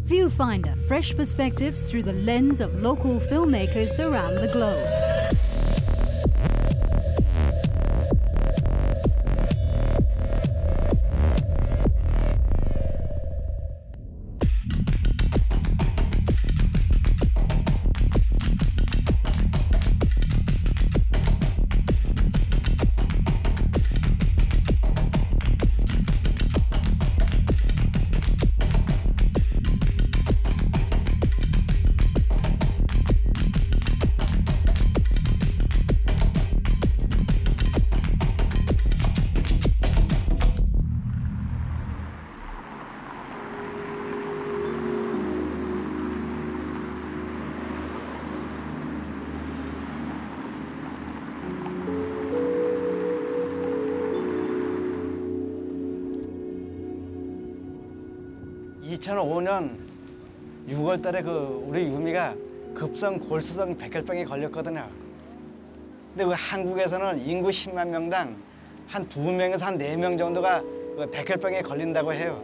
Viewfinder, fresh perspectives through the lens of local filmmakers around the globe. (2005년) 6월 달에 우리 유미가 급성 골수성 백혈병에 걸렸거든요. 근데 한국에서는 인구 10만 명당 한 2명에서 한 4명 정도가 백혈병에 걸린다고 해요.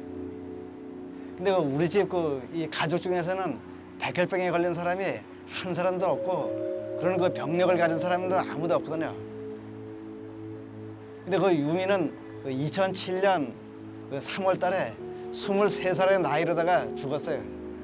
근데 우리 집 이 가족 중에서는 백혈병에 걸린 사람이 한 사람도 없고 그런 병력을 가진 사람도 아무도 없거든요. 근데 유미는 2007년 3월 달에 23살의 나이로다가 죽었어요.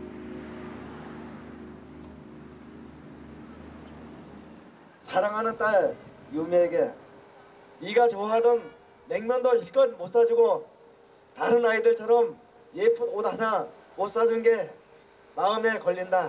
사랑하는 딸 유미에게 네가 좋아하던 냉면도 실컷 못 사주고 다른 아이들처럼 예쁜 옷 하나 못 사준 게 마음에 걸린다.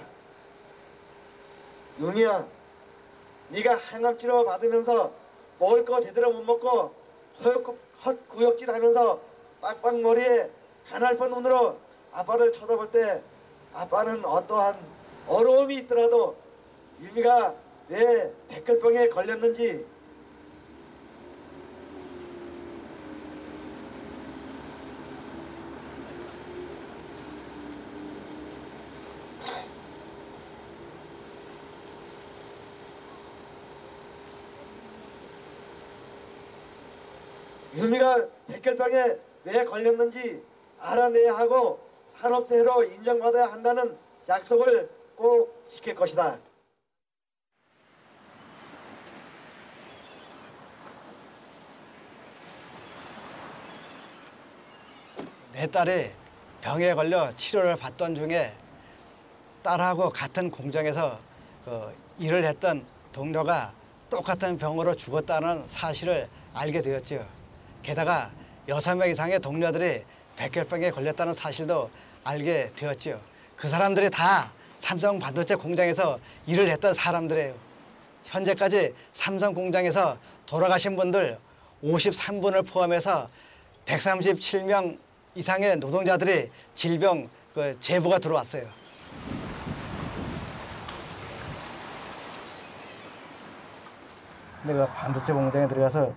유미야, 네가 항암 치료 받으면서 먹을 거 제대로 못 먹고 헛구역질하면서 빡빡머리에 가날픈 눈으로 아빠를 쳐다볼 때 아빠는 어떠한 어려움이 있더라도 유미가 왜 백혈병에 걸렸는지 유미가 백혈병에 왜 걸렸는지 알아내야 하고 산업재해로 인정받아야 한다는 약속을 꼭 지킬 것이다. 내 딸이 병에 걸려 치료를 받던 중에 딸하고 같은 공장에서 일을 했던 동료가 똑같은 병으로 죽었다는 사실을 알게 되었죠. 게다가 6명 이상의 동료들이 백혈병에 걸렸다는 사실도 알게 되었죠. 그 사람들이 다 삼성 반도체 공장에서 일을 했던 사람들이에요. 현재까지 삼성 공장에서 돌아가신 분들 53분을 포함해서 137명 이상의 노동자들이 질병 제보가 들어왔어요. 내가 반도체 공장에 들어가서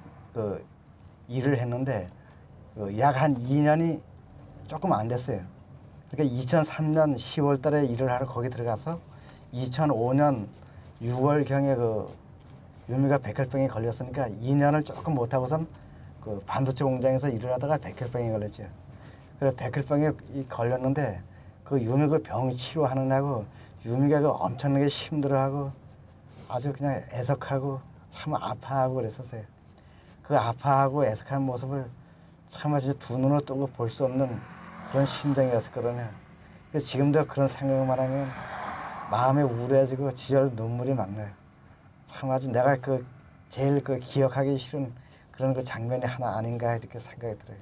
일을 했는데 약 한 2년이 조금 안 됐어요. 그러니까 2003년 10월 달에 일을 하러 거기 들어가서 2005년 6월경에 유미가 백혈병에 걸렸으니까 2년을 조금 못하고선 반도체 공장에서 일을 하다가 백혈병에 걸렸죠. 그래서 백혈병에 걸렸는데 유미 병 치료하느냐고 유미가 엄청나게 힘들어하고 아주 그냥 애석하고 참 아파하고 그랬었어요. 아파하고 애석한 모습을 참 진짜 두 눈으로 뜨고 볼 수 없는 그런 심정이었거든요. 지금도 그런 생각만 하면 마음이 우울해지고 지절 눈물이 막 나요. 참 아주 내가 제일 기억하기 싫은 그런 장면이 하나 아닌가 이렇게 생각이 들어요.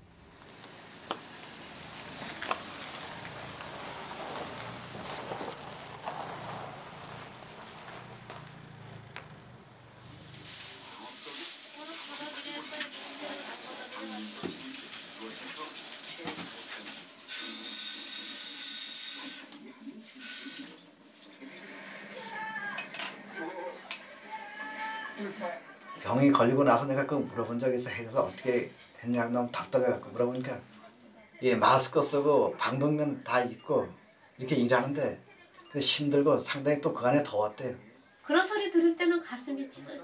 병이 걸리고 나서 내가 물어본 적이 있어. 해서 어떻게 했냐고 너무 답답해갖고 물어보니까 마스크 쓰고 방독면 다 입고 이렇게 일하는데 힘들고 상당히 또 그 안에 더웠대요. 그런 소리 들을 때는 가슴이 찢어져.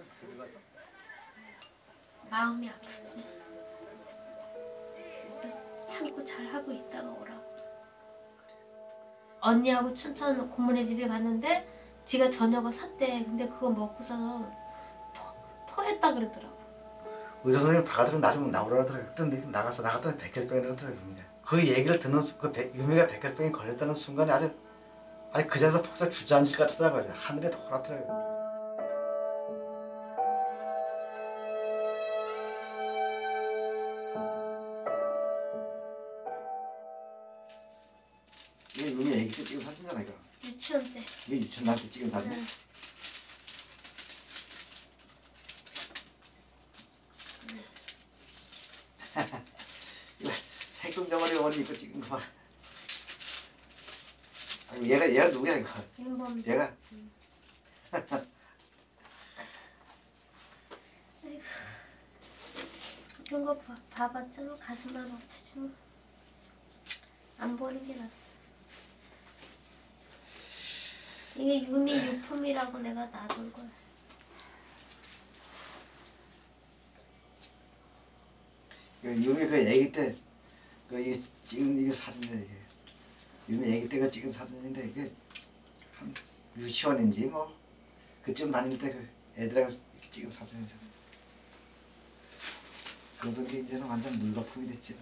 마음이 아프지. 참고 잘하고 있다가 오라고. 언니하고 춘천 고모네 집에 갔는데 지가 저녁을 샀대. 근데 그거 먹고서 토했다 그러더라고. 의사 선생님 바가지로 나 좀 나오라 하더라고요. 근데 나갔더니 백혈병이라고 하더라고요. 유미가. 그 얘기를 듣는 유미가 백혈병에 걸렸다는 순간에 아주 그 자리에서 폭삭 주저앉을 것 같더라고요. 하늘에 돌았더라고요. 이게 유미 애기 때 찍은 사진이잖아 이거. 유치원 때. 이게 유치원 날 때 찍은 사진. 응. 이거 색동저고리 옷 입고 찍은 거 봐. 아이고 얘가 누구야 이거? 윤범. 얘가. 이런 거 봐봤자 가슴만 아프지 뭐. 안 보는 게 낫어. 이게 유미 유품이라고 내가 놔둔 거야. 유미 그 애기 때 이 찍은 이게 사진이야 이게. 유미 애기 때가 찍은 사진인데 이게 한 유치원인지 뭐 그쯤 다닐 때 그 애들하고 이렇게 찍은 사진이잖아. 그러던 게 이제는 완전 물거품이 됐지.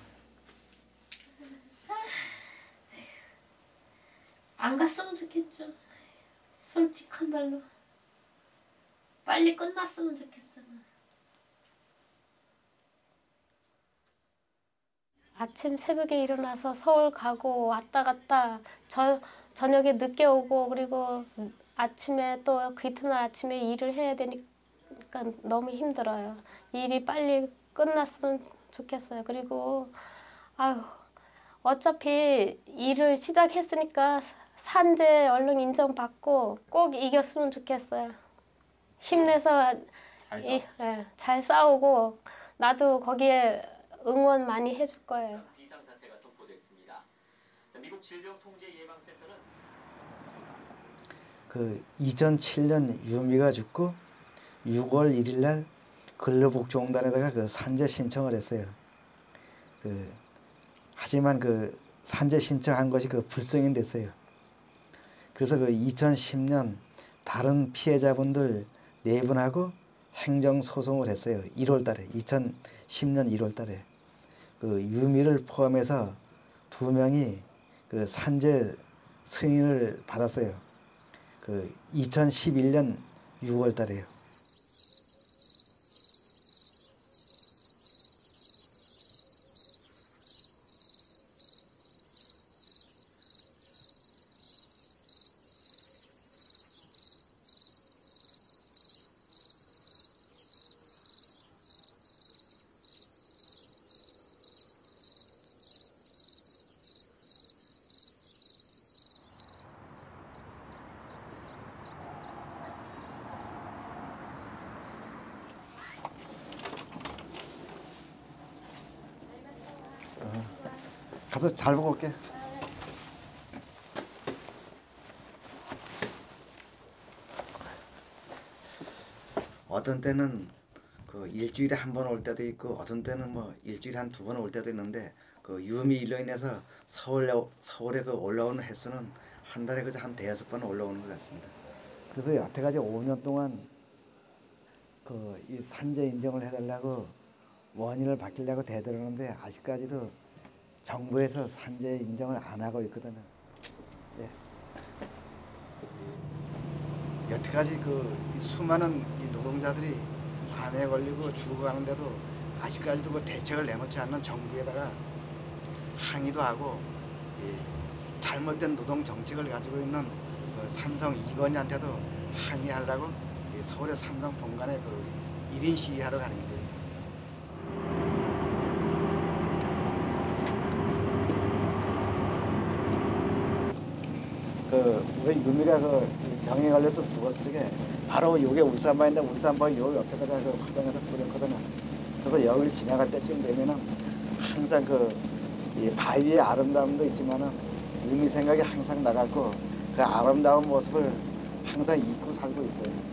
안 갔으면 좋겠죠. 솔직한 말로. 빨리 끝났으면 좋겠어. 아침 새벽에 일어나서 서울 가고 왔다 갔다 저녁에 늦게 오고 그리고 아침에 또 그 이튿날 아침에 일을 해야 되니까 너무 힘들어요. 일이 빨리 끝났으면 좋겠어요. 그리고 아유 어차피 일을 시작했으니까 산재 얼른 인정받고 꼭 이겼으면 좋겠어요. 힘내서 잘 싸우고 나도 거기에 응원 많이 해줄 거예요. 비상사태가 선포됐습니다. 미국 질병통제예방센터는 2007년 유미가 죽고 6월 1일 날 근로복지공단에다가 그 산재 신청을 했어요. 하지만 그 산재 신청한 것이 불승인 됐어요. 그래서 2010년 다른 피해자분들 4분하고 행정소송을 했어요. 1월 달에 2010년 1월 달에 유미를 포함해서 2명이 산재 승인을 받았어요. 2011년 6월 달에요. 가서 잘 보고 올게. 어떤 때는 일주일에 한 번 올 때도 있고 어떤 때는 일주일에 한 2번 올 때도 있는데 유미 일로 인해서 서울에 올라오는 횟수는 한 달에 그저 한 5-6번 올라오는 것 같습니다. 그래서 여태까지 5년 동안 이 산재 인정을 해달라고 원인을 밝히려고 대들었는데 아직까지도 정부에서 산재 인정을 안 하고 있거든요. 예. 여태까지 이 수많은 이 노동자들이 암에 걸리고 죽어가는데도 아직까지도 대책을 내놓지 않는 정부에다가 항의도 하고 잘못된 노동 정책을 가지고 있는 삼성 이건희한테도 항의하려고 서울의 삼성 본관에 1인 시위하러 가는 거예요. 우리 유미가 병에 걸려서 죽었을 적에 바로 요게 울산바인데 울산바 요 옆에다가 화장해서 뿌렸거든요. 그래서 여기를 지나갈 때쯤 되면은 항상 이 바위의 아름다움도 있지만은 유미 생각이 항상 나갖고 그 아름다운 모습을 항상 잊고 살고 있어요.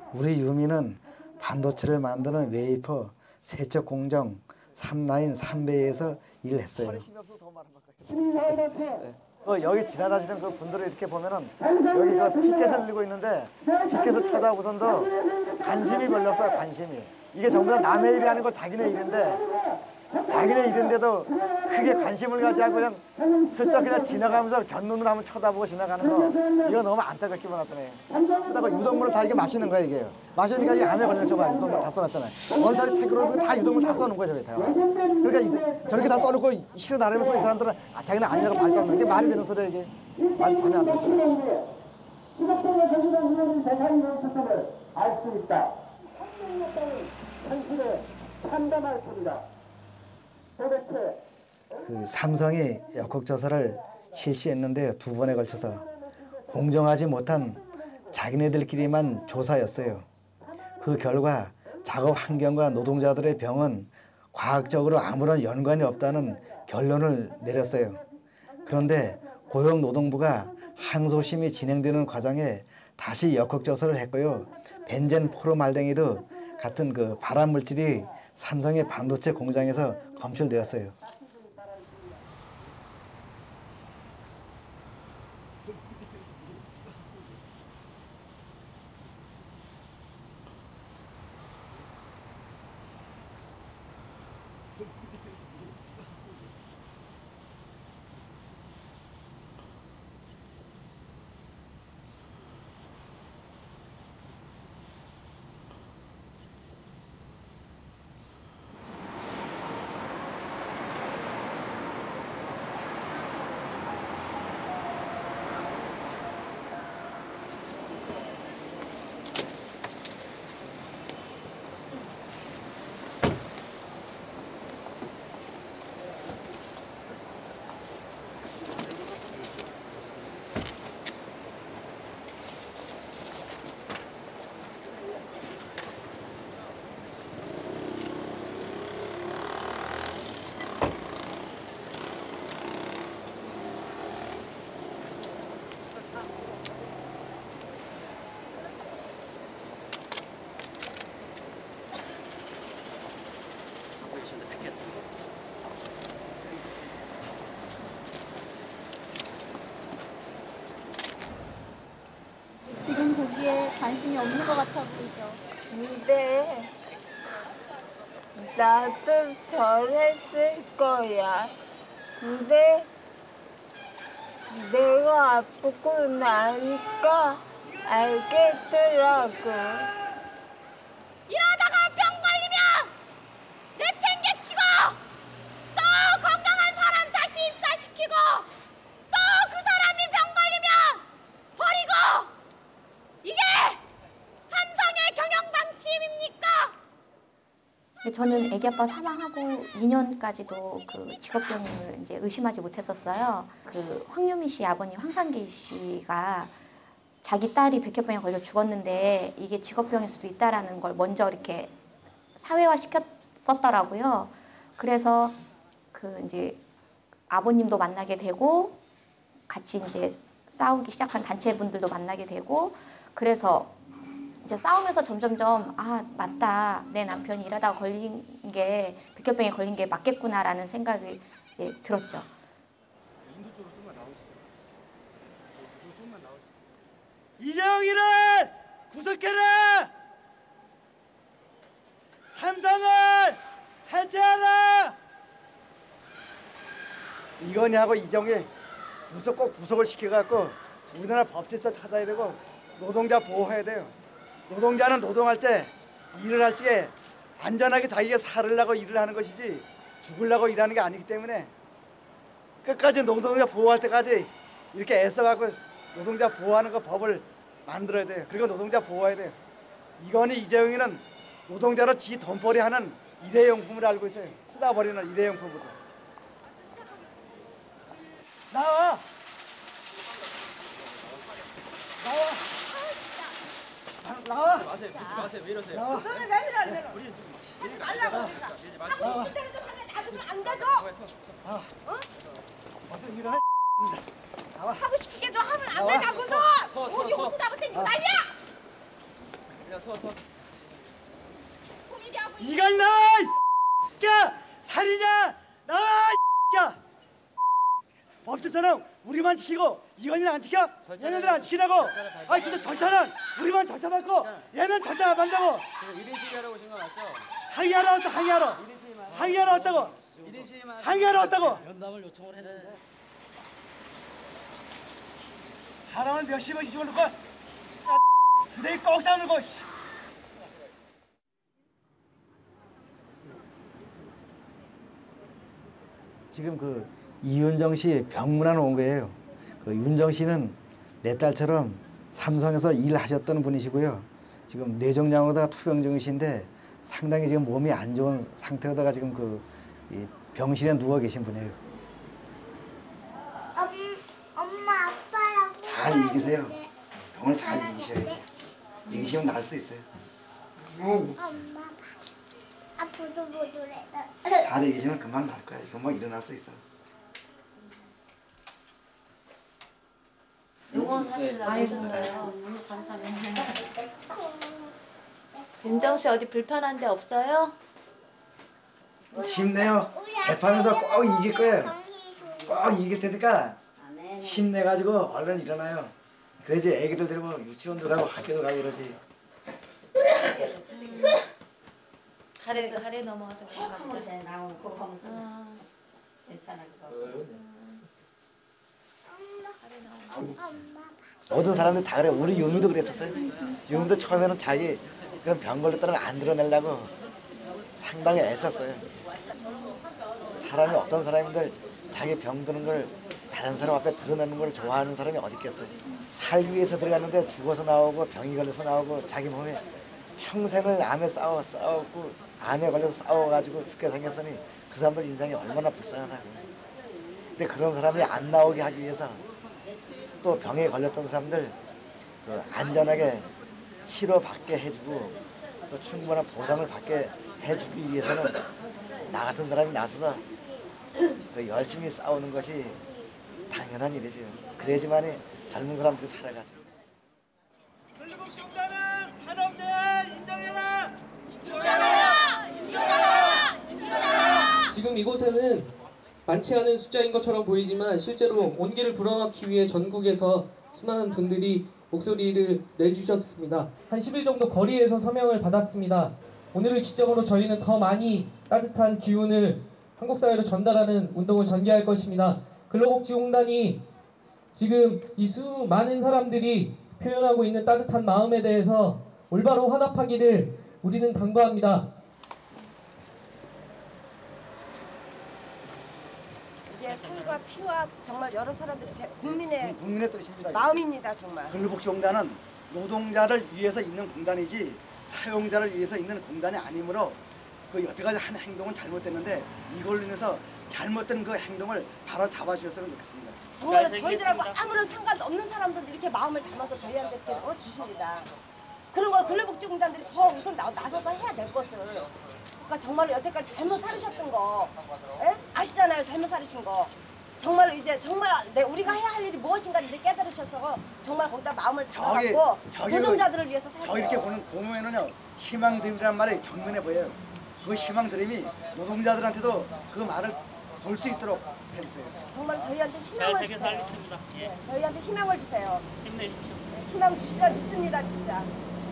우리 유미는 반도체를 만드는 웨이퍼 세척 공정 3라인 3배에서 일을 했어요. 여기 지나다니는 그 분들을 이렇게 보면은 여기 그 피켓을 들고 있는데 피켓을 쳐다보고선도 관심이 별로 없어요. 관심이. 이게 전부 다 남의 일이 아니고 자기네 일인데 자기네 일인데도 크게 관심을 가지 않고 그냥 슬쩍 그냥 지나가면서 곁눈으로 한번 쳐다보고 지나가는 거 이거 너무 안타깝기만 하잖아요. 그러다가 유독물을 다 이게 마시는 거야 이게. 마시니까 이게 암에 걸려서 봐. 유독물 다 써놨잖아요. 원살이 태그로 다 유독물 다 써놓은 거야 저기 다. 그러니까 저렇게 다 써놓고 실어 나르면서 이 사람들은 자기는 아니라고 말도 안 돼. 이게 말이 되는 소리야 이게. 말이 전혀 안 되는 소리야. 지속적으로 가지고 있는 대상의 특성을 알 수 있다. 현실에 참담할 뿐이다. 도대체 그 삼성이 역학조사를 실시했는데 2번에 걸쳐서 공정하지 못한 자기네들끼리만 조사였어요. 그 결과 작업 환경과 노동자들의 병은 과학적으로 아무런 연관이 없다는 결론을 내렸어요. 그런데 고용노동부가 항소심이 진행되는 과정에 다시 역학조사를 했고요. 벤젠 포르말데히드 같은 그 발암물질이 삼성의 반도체 공장에서 검출되었어요. 지금 보기에 관심이 없는 것 같아 보이죠. 근데 나도 저랬을 거야. 근데 내가 아프고 나니까 알겠더라고. 이러다가 병 걸리면 내팽개치고 또 건강한 사람 다시 입사시키고 또 그 사람이 병 걸리면 버리고 이게 삼성의 경영 방침입니까? 저는 아기 아빠 사망하고 2년까지도 그 직업병을 이제 의심하지 못했었어요. 그 황유미 씨 아버님 황상기 씨가 자기 딸이 백혈병에 걸려 죽었는데 이게 직업병일 수도 있다라는 걸 먼저 이렇게 사회화 시켰었더라고요. 그래서 그 이제 아버님도 만나게 되고 같이 이제 싸우기 시작한 단체분들도 만나게 되고 그래서 이제 싸우면서 점점점 아 맞다 내 남편이 일하다가 걸린 게 백혈병에 걸린 게 맞겠구나라는 생각이 이제 들었죠. 인도 쪽으로 좀만 나오시죠. 좀만 나오시죠. 이재용이를 구속해라. 삼성을 해체하라. 이건희하고 이정희 꼭 구속을 시켜갖고 우리나라 법질서 찾아야 되고 노동자 보호해야 돼요. 노동자는 노동할 때 일을 할 때 안전하게 자기가 살으려고 일을 하는 것이지 죽으려고 일하는 게 아니기 때문에 끝까지 노동자 보호할 때까지 이렇게 애써갖고 노동자 보호하는 거 법을 만들어야 돼요. 그리고 노동자 보호해야 돼요. 이건희 이재용이는 노동자로 지 돈벌이 하는 일회용품을 알고 있어요. 쓰다 버리는 일회용품부터. 나와! 나와! 마세요. 믿지 마세요. 왜 이러세요? 나와! 그거는 왜 이러는 우리는 좀 하지 말라고 우리가. 하고 싶을 때는 좀 하면 놔두면 안 되죠? 나와! 어떤 일을 할 하고 싶은 게 좀 하면 안 되냐고서! 어디 호수 잡을 때 난리야! 이간이 나와! 야! 살이냐! 나와! 야! 법질서는 우리만 지키고 이간이는 안 지켜? 얘네들 안 지키냐고! 아니 진짜 절차는 우리만 절차 받고 얘는 절차 안 한다고! 1인 시위하러 오신 거 맞죠? 항의하러 왔어 항의하러! 항의하러 왔다고! 항의하러 왔다고! 면담을 요청을 했는데 사람을 몇십 번씩 집어넣고 두 대에 꼭 다물고 지금 그 이윤정 씨 병문안 온 거예요. 그 윤정 씨는 내 딸처럼 삼성에서 일하셨던 분이시고요. 지금 뇌종양으로다가 투병 중이신데 상당히 지금 몸이 안 좋은 상태로다가 지금 이 병실에 누워 계신 분이에요. 엄마 아빠랑 잘 이기세요. 병을 잘 이기셔야 돼요. 이기시면 나을 수 있어요. 엄마 아프도 보조래. 잘 이기시면 금방 날 거야. 금방 일어날 수 있어. 응원 하시느라고 오셨어요. 너무 감사합니다. 윤정 씨 어디 불편한 데 없어요? 힘내요. 재판에서 꼭 이길 거예요. 꼭 이길 테니까 힘내가지고 얼른 일어나요. 그래야지 애기들 데리고 유치원도 가고 학교도 가고 그러지. 가래 넘어와서 그런가 나오는 그거 괜찮아 그거. 모든 사람들이 다 그래. 우리 유미도 그랬었어요. 유미도 처음에는 자기 그런 병 걸렸다는 걸 안 드러내려고 상당히 애썼어요. 사람이 어떤 사람들 자기 병 드는 걸 다른 사람 앞에 드러내는 걸 좋아하는 사람이 어디 있겠어요. 살기 위해서 들어갔는데 죽어서 나오고 병이 걸려서 나오고 자기 몸에 평생을 암에 싸웠고 암에 걸려서 싸워가지고 죽게 생겼으니 그 사람들 인생이 얼마나 불쌍하다고. 근데 그런 사람이 안 나오게 하기 위해서 또 병에 걸렸던 사람들 안전하게 치료받게 해주고 또 충분한 보상을 받게 해주기 위해서는 나 같은 사람이 나서서 열심히 싸우는 것이 당연한 일이죠. 그래야지만이 젊은 사람들이 살아가죠. 근로복지공단은 산업재해 인정해라! 인정해라! 지금 이곳에는 많지 않은 숫자인 것처럼 보이지만 실제로 온기를 불어넣기 위해 전국에서 수많은 분들이 목소리를 내주셨습니다. 한 10일 정도 거리에서 서명을 받았습니다. 오늘을 기점으로 저희는 더 많이 따뜻한 기운을 한국 사회로 전달하는 운동을 전개할 것입니다. 근로복지공단이 지금 이 수많은 사람들이 표현하고 있는 따뜻한 마음에 대해서 올바로 화답하기를 우리는 당부합니다. 이게 살과 피와 정말 여러 사람들의 국민의 뜻입니다. 마음입니다 정말. 근로복지공단은 노동자를 위해서 있는 공단이지 사용자를 위해서 있는 공단이 아니므로 그 여태까지 한 행동은 잘못됐는데 이걸로 인해서 잘못된 그 행동을 바로 잡아주셨으면 좋겠습니다. 정말 저희들하고 아무런 상관없는 사람들도 이렇게 마음을 담아서 저희한테 이렇게 주십니다. 그런 걸 근로복지공단들이 더 우선 나서서 해야 될 것을. 그러니까 정말로 여태까지 잘못 살으셨던 거 아시잖아요. 잘못 살으신 거. 정말로 이제 정말 우리가 해야 할 일이 무엇인가 이제 깨달으셔서 정말 거기다 마음을 담아갖고 노동자들을 위해서 사세요. 저 이렇게 보면은요 희망드림이란 말이 정면에 보여요. 그 희망드림이 노동자들한테도 그 말을 볼 수 있도록 해주세요. 정말 저희한테 희망을 주세요. 네, 저희한테 희망을 주세요. 힘내십시오. 네, 희망 주시라 믿습니다 진짜.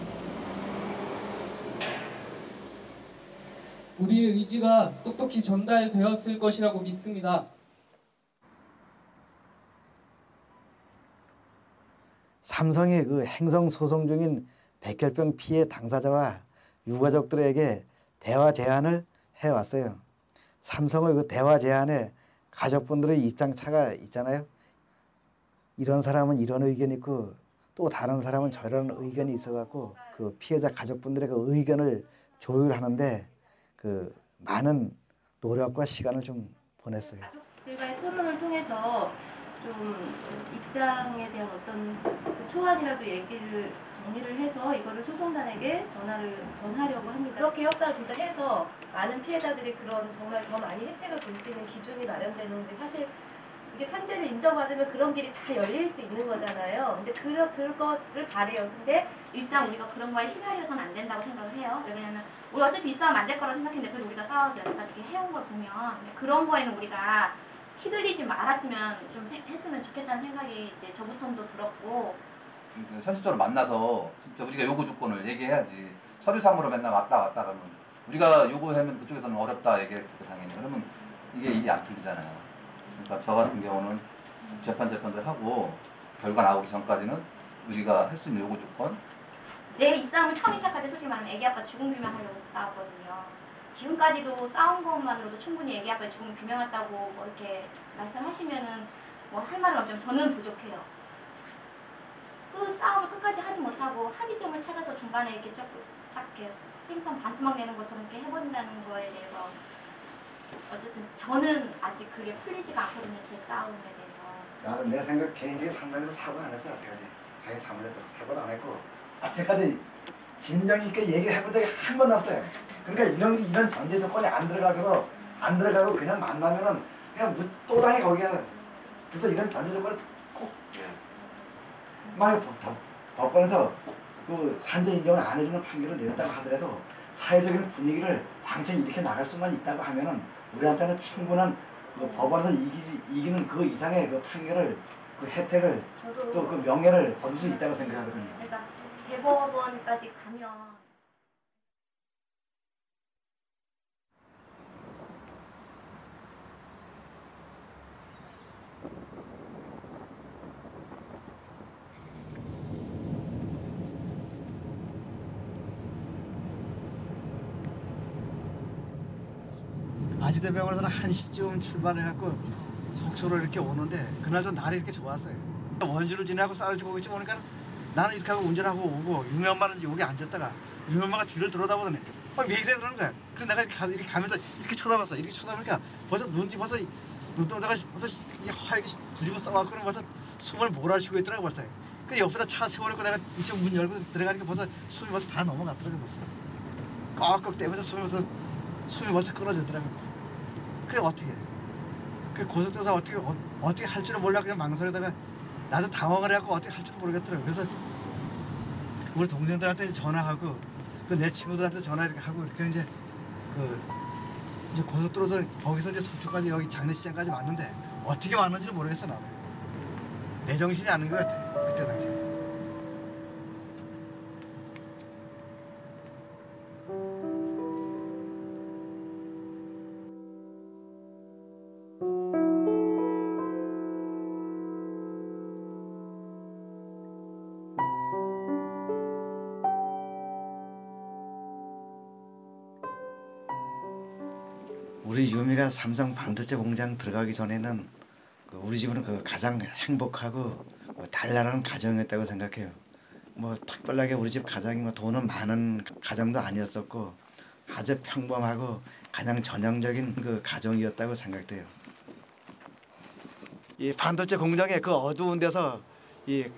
우리의 의지가 똑똑히 전달되었을 것이라고 믿습니다. 삼성이 그 행성 소송 중인 백혈병 피해 당사자와 유가족들에게 대화 제안을 해왔어요. 삼성의 그 대화 제안에 가족분들의 입장차가 있잖아요. 이런 사람은 이런 의견이 있고 또 다른 사람은 저런 의견이 있어갖고 그 피해자 가족분들의 그 의견을 조율하는데 그 많은 노력과 시간을 좀 보냈어요. 가족들과의 토론을 통해서 좀 입장에 대한 어떤 그 초안이라도 얘기를 정리를 해서 이거를 소송단에게 전하려고 합니다. 그렇게 협상을 진짜 해서 많은 피해자들이 그런 정말 더 많이 혜택을 볼 수 있는 기준이 마련되는 게 사실 이게 산재를 인정받으면 그런 길이 다 열릴 수 있는 거잖아요. 이제 그거를 바래요. 근데 일단 우리가 그런 거에 휘말려서는 안 된다고 생각을 해요. 왜냐면 우리 어차피 이 싸움 안 될 거라고 생각했는데 그래도 우리가 싸워서 여기까지 이렇게 해온 걸 보면 그런 거에는 우리가 휘둘리지 말았으면 좀 했으면 좋겠다는 생각이 이제 저부터도 들었고. 현실적으로 만나서 진짜 우리가 요구 조건을 얘기해야지. 서류상으로 맨날 왔다 가면 우리가 요구하면 그쪽에서는 어렵다 얘기할 테고 당연히 그러면 이게 일이 안 풀리잖아요. 그러니까 저 같은 경우는 재판도 하고 결과 나오기 전까지는 우리가 할 수 있는 요구 조건. 이 싸움을 처음 시작할 때 솔직히 말하면 애기 아빠 죽음 규명하려고 싸웠거든요. 지금까지도 싸운 것만으로도 충분히 애기 아빠의 죽음 규명했다고 뭐 이렇게 말씀하시면은 뭐 할 말은 없지만 저는 부족해요. 그 싸움을 끝까지 하지 못하고 합의점을 찾아서 중간에 이렇게 딱 이렇게 생선 반토막 내는 것처럼 이렇게 해버린다는 거에 대해서 어쨌든 저는 아직 그게 풀리지가 않거든요. 제 싸움에 대해서. 나도 내 생각 개인적인 상담에서 사고는 안 했어. 아직까지 자기 잘못했다고 사고는 안 했고 아직까지 진정 있게 얘기해본 적이 한 번도 없어요. 그러니까 이런 전제 조건이 안 들어가고 그냥 만나면은 그냥 또당이 거기에. 그래서 이런 전제 조건을 꼭 만약 법원에서 그 산재 인정을 안 해주는 판결을 내렸다고 하더라도 사회적인 분위기를 왕창 이렇게 나갈 수만 있다고 하면은 우리한테는 충분한 그 법원에서 이기는 그 이상의 그 판결을 그 혜택을 또 그 명예를 얻을 수 있다고 생각하거든요. 그러니까 대법원까지 가면. 아지대병원에서는 1시쯤 출발해갖고 속초로 이렇게 오는데 그날도 날이 이렇게 좋았어요. 원주를 지나고 쌀을 지고 있지 오니까 나는 이렇게 하고 운전하고 오고 유미 엄마는 여기 앉았다가 유미 엄마가 뒤를 돌아다보더니 왜 이래 그러는 거야. 그래서 내가 이렇게 가면서 이렇게 쳐다봤어. 이렇게 쳐다보니까 벌써 눈동자가 벌써 하얗게 부집어 써갖고 벌써 숨을 몰아쉬고 있더라고 벌써. 그 옆에다 차 세워놓고 내가 이쪽 문 열고 들어가니까 벌써 숨이 벌써 다 넘어갔더라고 벌써. 꺽꺽 떼면서 숨이 벌써 끊어지더라고. 그래 어떻게? 그 고속도로에서 어떻게 할 줄을 몰라 그냥 망설이다가 나도 당황을 해갖고 어떻게 할 줄도 모르겠더라고. 그래서 우리 동생들한테 전화하고 그 내 친구들한테 전화 이렇게 하고 이렇게 이제 고속도로에서 거기서 이제 속초까지 여기 장례시장까지 왔는데 어떻게 왔는지를 모르겠어 나도. 내 정신이 아닌 것 같아 그때 당시. 우리 유미가 삼성 반도체 공장 들어가기 전에는 우리 집은 가장 행복하고 달랄한 가정이었다고 생각해요. 뭐 특별하게 우리 집 가정이 뭐 돈은 많은 가정도 아니었었고 아주 평범하고 가장 전형적인 그 가정이었다고 생각돼요. 이 반도체 공장의 그 어두운 데서 이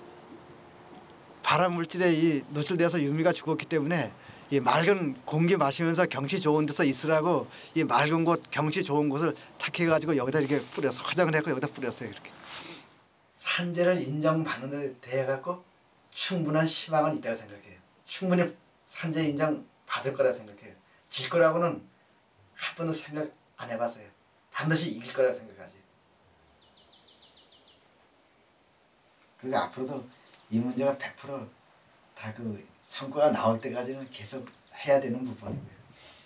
발암 물질에 노출돼서 유미가 죽었기 때문에 이 맑은 공기 마시면서 경치 좋은 데서 있으라고 이 맑은 곳, 경치 좋은 곳을 택해가지고 여기다 이렇게 뿌려서 화장을 해서 여기다 뿌렸어요. 이렇게. 산재를 인정받는 데 대해갖고 충분한 희망은 있다고 생각해요. 충분히 산재 인정 받을 거라 생각해요. 질 거라고는 한 번도 생각 안 해봤어요. 반드시 이길 거라 생각하지. 그리고 앞으로도 이 문제가 100% 다 성과가 나올 때까지는 계속 해야 되는 부분이고요.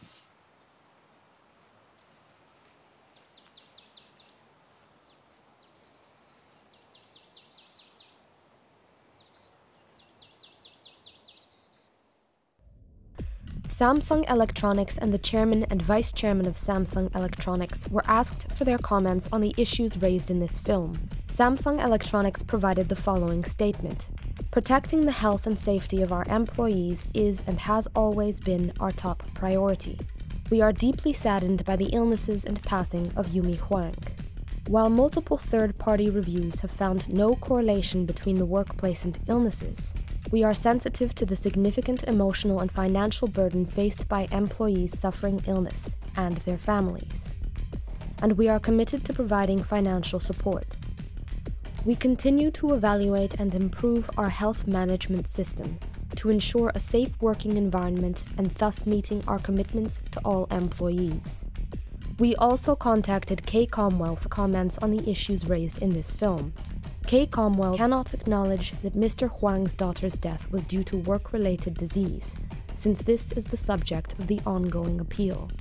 Samsung Electronics and the chairman and vice chairman of Samsung Electronics were asked for their comments on the issues raised in this film. Samsung Electronics provided the following statement. Protecting the health and safety of our employees is and has always been our top priority. We are deeply saddened by the illnesses and passing of Yumi Huang. While multiple third-party reviews have found no correlation between the workplace and illnesses, we are sensitive to the significant emotional and financial burden faced by employees suffering illness and their families. and we are committed to providing financial support. We continue to evaluate and improve our health management system to ensure a safe working environment and thus meeting our commitments to all employees. We also contacted Kay Comwell's comments on the issues raised in this film. Kay Comwell cannot acknowledge that Mr. Huang's daughter's death was due to work-related disease, since this is the subject of the ongoing appeal.